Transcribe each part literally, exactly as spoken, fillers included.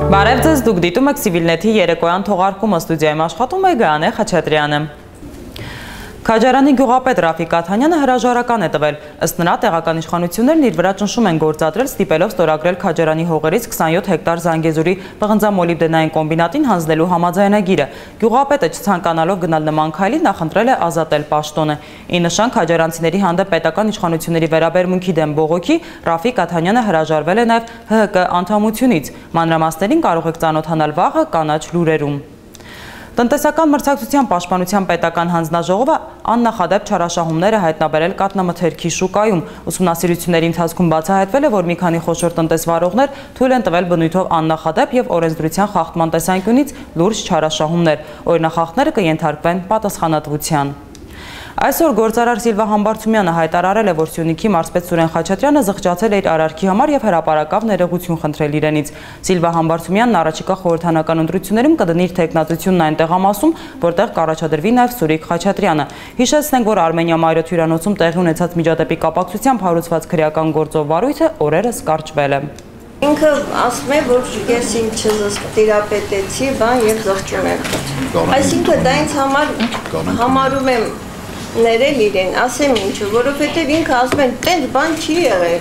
Բարև ձեզ, դուք դիտում եք Civilnet-ի երեկոյան թողարկումը, ստուդիայում աշխատում է Գայանե Խաչատրյանը։ Քաջարանի գյուղապետ Ռաֆիկ Աթանյանը հրաժարական է տվել, ըստ նրա տեղական իշխանություններն իր վրա ճնշում են գործադրել ստիպելով ստորագրել Քաջարանի հողերից քսանյոթ հեկտար Զանգեզուրի պղնձամոլիբդենային կոմբինատին հանձնելու համաձայնագիրը։ Գյուղապետը չցանկանալով գնալ նման քայլի նախընտրել է ազատել պաշտոնը։ Ի նշան քաջարանցիների հանդեպ պետական իշխանությունների վերաբերմունքի դեմ բողոքի Ռաֆիկ Աթանյանը հրաժարվել է նաև Հ Հ Կ անդամությունից։ Մանրամասներին կարող եք ծանոթանալ վաղը կանաչ լուրերում։ Տնտեսական մրցակցության պաշտպանության պետական հանձնաժողովը աննախադեպ չարաշահումներ է հայտնաբերել կաթնամթերքի շուկայում։ Ուսումնասիրությունների ընթացքում բացահայտվել է, որ մի քանի խոշոր տնտեսվարողներ թույլ են տվել բնույթով աննախադեպ եւ օրենսդրության խախտման տեսանկյունից լուրջ չարաշահումներ։ Օրինախախտները կենթարկվեն պատասխանատվության։ Այսօր գործարար Սիլվա Համբարձումյանը հայտարարել է, որ Սյունիքի մարզպետ Սուրեն Խաչատրյանը զղջացել է իր արարքի համար եւ հրապարակավ ներողություն խնդրել իրենից։ Սիլվա Համբարձումյանն առաջիկա խորհրդանական ընտրություններում կդնի իր թեկնածությունն այն տեղամասում, որտեղ կառաջադրվի նաեւ Սուրիկ Խաչատրյանը։ Հիշեցնենք, որ Արմենիա Մայրոց հյուրանոցում տեղի ունեցած միջադեպի կապակցությամբ հարուցված քրեական գործով վարույթը օրերս կարճվել է։ Ինքը ասում է, որ ես ինձ չտիրապետեցի, բան եւ զղջում եմ։ Այսինքն դա ինձ համար համարում եմ ներել իրեն, ասեմ ինչու, որովհետև ինքը ասում են, տենց բան չի եղել։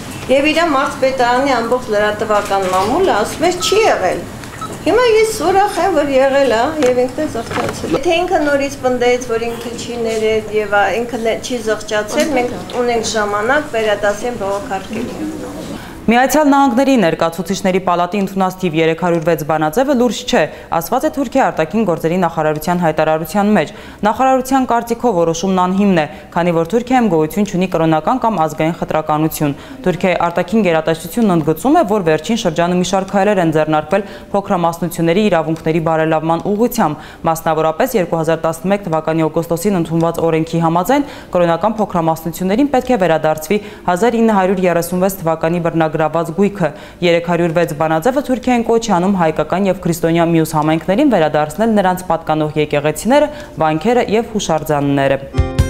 Եվ իրա մարզպետարանի ամբողջ լրատվական մամուլը ասում է, չի եղել։ Հիմա ես ուրախ եմ, որ եղել է եւ ինքն է զղջացել։ Եթե ինքը նորից պնդեց, որ ինքը չի ներել եւ ինքը չի զղջացել, մենք ունենք ժամանակ վերադասեն բողոքարկել։ Միացյալ Նահանգների ներկայացուցիչների պալատի ընդունած թիվ երեք հարյուր վեց բանաձևը լուրջ չէ, ասված է Թուրքիայի արտաքին գործերի նախարարության հայտարարության մեջ։ Նախարարության կարծիքով որոշումն անհիմն է, քանի որ Թուրքիայում գոյություն չունի կրոնական կամ ազգային խտրականություն։ Թուրքիայի արտաքին գերատեսչությունն ընդգծում է, որ վերջին շրջանում մի շարք քայլեր են ձեռնարկվել փոքրամասնությունների իրավունքների բարելավման ուղղությամբ, մասնավորապես երկու հազար տասնմեկ թվականի օգոստոսին ընդունված օրենքի համաձայն կրոնական փոքրամասնություններին պետք է վերադարձվի հազար ինը հարյուր երեսունվեց թվականի բռնագրաված գույքը։ երեք հարյուր վեց բանաձևը Թուրքիային կոչ է անում հայկական եւ քրիստոնյա մյուս համայնքներին վերադարձնել նրանց պատկանող եկեղեցիները, վանքերը եւ հուշարձանները։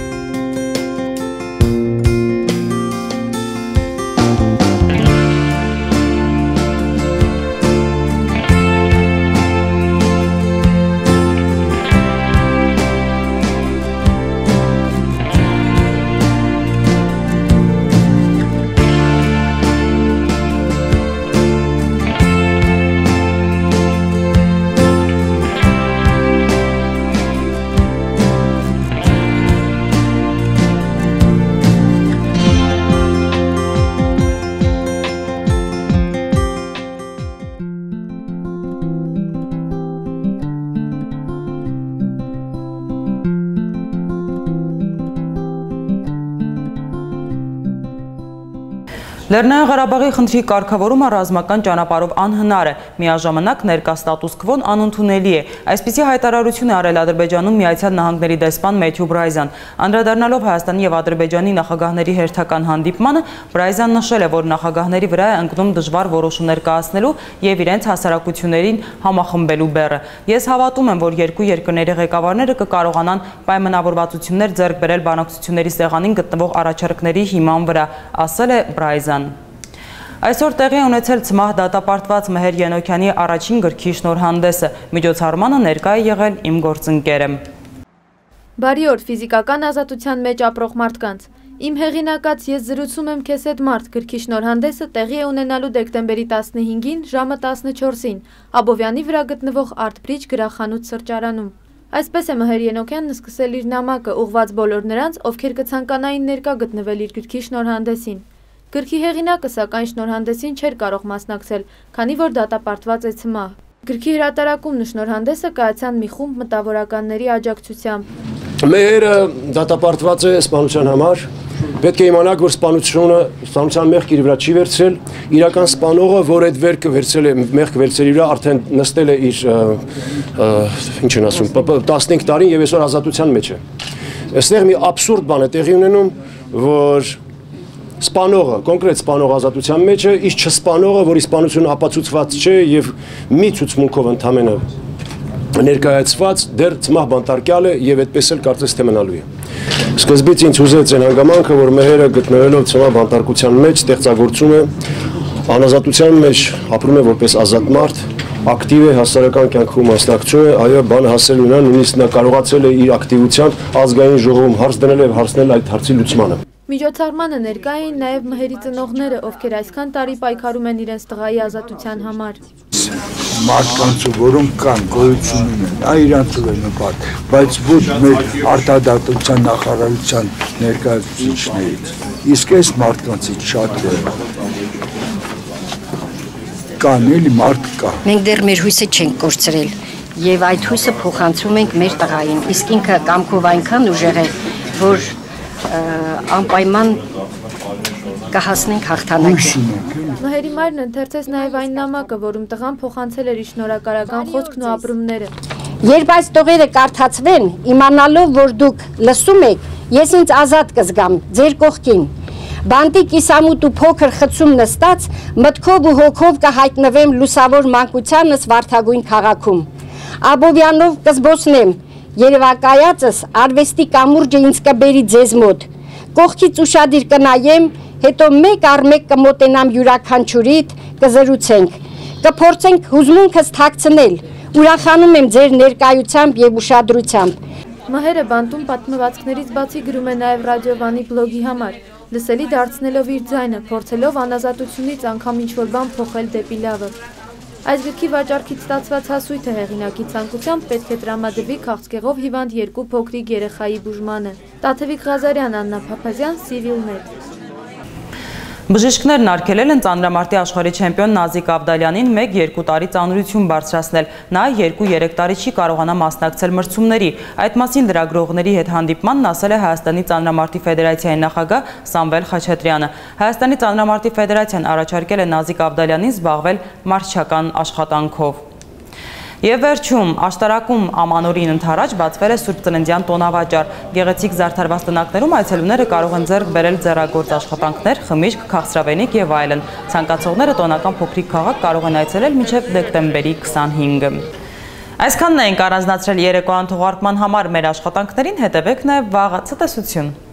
Լեռնային Ղարաբաղի խնդրի կարգավորումը ռազմական ճանապարհով անհնար է, միաժամանակ ներկա ստատուս քվոն անընդունելի է։ Այսպիսի հայտարարություն է արել Ադրբեջանում Միացյալ Նահանգների դեսպան Մեթյու Բրայզան։ Անդրադառնալով Հայաստանի եւ Ադրբեջանի նախագահների հերթական հանդիպմանը, Բրայզան նշել է, որ նախագահների վրա է ընկնում դժվար որոշումներ կայացնելու եւ իրենց հասարակություններին համախմբելու բեռը։ Ես հավատում եմ, որ երկու երկրների ղեկավարները կկարողանան պայմանավորվածություններ ձեռք բերել բանակցությունների սեղանին գտնվող առաջարկների հիման վրա, ասել է Բրայզան։ Այսօր տեղի ունեցել ցմահ դատապարտված Մեհեր Ենոքյանի առաջին գրքի շնորհանդեսը, միջոցառմանը ներկա է եղել իմ գործընկերը։ Բարի օր ֆիզիկական ազատության մեջ ապրող մարդկանց։ Իմ հեղինակած ես զրուցում եմ քեզ հետ մարդ գրքի շնորհանդեսը տեղի է ունենալու դեկտեմբերի տասնհինգին ժամը տասնչորսին Աբովյանի վրա գտնվող Art Bridge գրախանութ սրճարանում։ Այսպես է Մեհեր Ենոքյանն սկսել իր նամակը, ուղղված բոլոր նրանց, ովքեր կցանկանային ներկա գտնվել իր գրքի շնորհանդեսին։ Գրքի հեղինակը սակայն շնորհանդեսին չէր կարող մասնակցել, քանի որ դատապարտված է ցմահ։ Գրքի հրատարակումն ու շնորհանդեսը կայացան մի խումբ մտավորականների աջակցությամբ։ Մեհերը դատապարտված է սպանության համար։ Պետք է իմանաք, որ սպանությունը սպանության մեղք իր վրա չի վերցրել, իրական սպանողը, որ այդ վերքը վերցրել է, մեղք վերցրել իր վրա, արդեն նստել է իր ինչ են ասում, տասնհինգ տարին եւ այսօր ազատության մեջ է։ Այստեղ մի աբսուրդ բան է տեղի ունենում, որ սպանողը, կոնկրետ սպանող ազատության մեջ է, իսկ չսպանողը, որի սպանությունը ապացուցված չէ եւ մի ցուցմունքով ընդամենը ներկայացված դեռ ցմահ բանտարկյալ է եւ այդպես էլ կարծես թե մնալու է։ Սկզբից ինձ ուզեց այն հանգամանքը, որ Մեհերը գտնվելով ցմահ բանտարկության մեջ ստեղծագործում է անազատության մեջ, ապրում է որպես ազատ մարդ, ակտիվ է հասարակական կյանքում մասնակցում է, այո, բանը հասել ունենա, նույնիսկ նա կարողացել է իր ակտիվությամբ ազգային ժողովում հարց դնել եւ հարցնել այդ հարցի լուծմանը։ Միջոցառմանը ներկա էին նաև մհերի ծնողները, ովքեր այսքան տարի պայքարում են իրենց տղայի ազատության համար։ Մարդկանց, որոնք կան, գոյություն ունեն, դա իրանցով է նպատ, բայց ոչ մեր արտադատության նախարարության ներկայացուցիչներից։ Իսկ այս մարդկանցից շատ կան, էլի մարդ կա։ Մենք դեռ մեր հույսը չենք կորցրել եւ այդ հույսը փոխանցում ենք մեր տղային։ Իսկ ինքը կամքով այնքան ուժեղ է, որ անպայման կհասնենք հաղթանակի։ Մհերի մայրն ընթերցեց նաև այն նամակը, որում տղան փոխանցել էր իր շնորհակալական խոսքն ու ապրումները։ Երբ այս տողերը կարդացվեն, իմանալով, որ դուք լսում եք, ես ինձ ազատ կզգամ ձեր կողքին։ Բանտի կիսամութ ու փոքր խցում նստած, մտքով ու հոգով կհայտնվեմ լուսավոր մանկությանս վարդագույն քաղաքում։ Աբովյանով կզբոսնեմ, երևակայածս արվեստի կամուրջը ինձ կբերի ձեզ մոտ։ Կողքից ուշադիր կնայեմ, հետո մեկ առ մեկ կմոտենամ յուրաքանչյուրիդ, կզրուցենք, կփորձենք հուզմունքս թաքցնել, ուրախանում եմ ձեր ներկայությամբ եւ ուշադրությամբ։ Մհերը բանտում պատմվածքներից բացի գրում է նաև ռադիովանի բլոգի համար, լսելի դարձնելով իր ձայնը, փորձելով անազատությունից անգամ ինչ-որ բան փոխել դեպի լավը։ Այս գրքի վաճառքից ստացված հասույթը հեղինակի ցանկությամբ պետք է տրամադրվի քաղցկեղով հիվանդ երկու փոքրիկ երեխայի բուժմանը։ Տաթևիկ Ղազարյան, Աննա Փափազյան, Civilnet։ Բժիշկներն արգելել են ծանրամարտի աշխարհի չեմպիոն Նազիկ Ավդալյանին մեկ երկու տարի ծանրություն բարձրացնել։ Նա երկու երեք տարի չի կարողանա մասնակցել մրցումների։ Այդ մասին լրագրողների հետ հանդիպմանն ասել է Հայաստանի ծանրամարտի ֆեդերացիայի նախագահ Սամվել Խաչատրյանը։ Հայաստանի ծանրամարտի ֆեդերացիան առաջարկել է Նազիկ Ավդալյանին զբաղվել մարզչական աշխատանքով։ Եվ վերջում, աշտարակում ամանորին ընդառաջ բացվել է Սուրբ Ծննդյան տոնավաճառ։ Գեղեցիկ զարդարված տնակներում այցելուները կարող են ձեռք բերել ձեռագործ աշխատանքներ, խմիչք, քաղցրավենիք եւ այլն։ Ցանկացողները տոնական փոքրիկ քաղաք կարող են այցելել մինչև դեկտեմբերի քսանհինգը։ Այսքանն ենք առանձնացրել երեկոյան թողարկման համար մեր աշխատանքներին, հետևեք նաեւ վաղ ցտեսություն։